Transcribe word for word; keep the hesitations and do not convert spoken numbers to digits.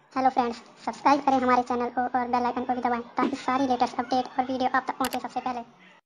Hello friends, subscribe करें हमारे channel को और बेल आइकन को भी दबाएं ताकि सारी लेटेस्ट अपडेट और वीडियो आप तक पहुंचे सबसे पहले।